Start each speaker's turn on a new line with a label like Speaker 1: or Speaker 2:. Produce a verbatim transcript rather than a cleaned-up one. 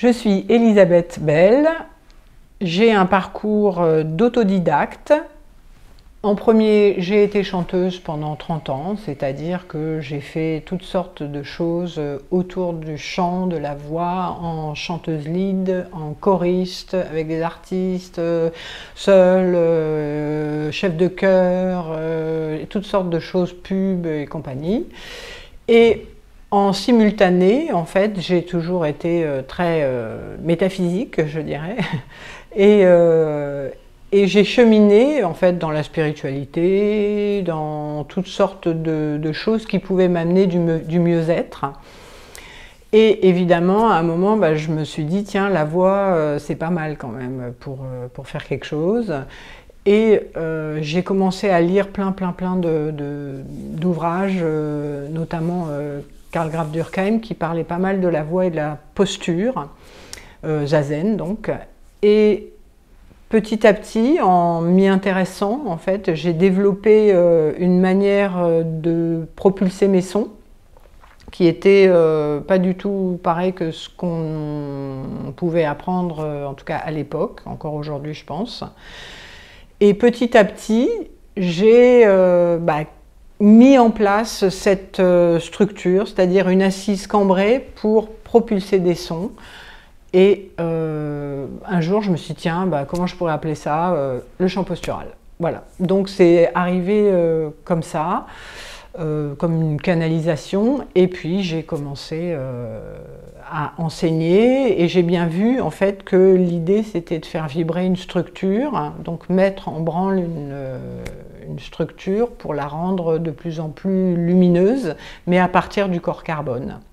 Speaker 1: Je suis Elisabeth Bell, j'ai un parcours d'autodidacte. En premier, j'ai été chanteuse pendant trente ans, c'est-à-dire que j'ai fait toutes sortes de choses autour du chant, de la voix, en chanteuse lead, en choriste, avec des artistes, seule, euh, chef de chœur, euh, toutes sortes de choses, pub et compagnie. Et en simultané, en fait, j'ai toujours été euh, très euh, métaphysique, je dirais, et, euh, et j'ai cheminé en fait dans la spiritualité, dans toutes sortes de, de choses qui pouvaient m'amener du, du mieux-être. Et évidemment, à un moment, bah, je me suis dit, tiens, la voix, euh, c'est pas mal quand même pour, euh, pour faire quelque chose. Et euh, j'ai commencé à lire plein, plein, plein d'ouvrages, euh, notamment euh, Karl Graf Durkheim, qui parlait pas mal de la voix et de la posture, euh, zazen donc. Et petit à petit, en m'y intéressant, en fait, j'ai développé euh, une manière de propulser mes sons, qui était euh, pas du tout pareil que ce qu'on pouvait apprendre, en tout cas à l'époque, encore aujourd'hui je pense. Et petit à petit, j'ai euh, bah, mis en place cette euh, structure, c'est-à-dire une assise cambrée pour propulser des sons. Et euh, un jour, je me suis dit, tiens, bah, comment je pourrais appeler ça euh, le chant postural. Voilà, donc c'est arrivé euh, comme ça, euh, comme une canalisation. Et puis j'ai commencé euh, à enseigner et j'ai bien vu en fait que l'idée c'était de faire vibrer une structure, hein, donc mettre en branle une, euh, une structure pour la rendre de plus en plus lumineuse, mais à partir du corps carbone.